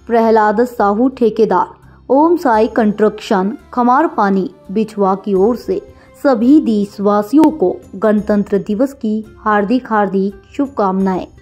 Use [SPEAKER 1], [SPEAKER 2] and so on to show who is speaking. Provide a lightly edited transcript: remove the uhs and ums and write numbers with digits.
[SPEAKER 1] प्रहलाद साहू ठेकेदार, ओम साई कंस्ट्रक्शन, खमारपानी, बिछवा की ओर से सभी देशवासियों को गणतंत्र दिवस की हार्दिक शुभकामनाएं।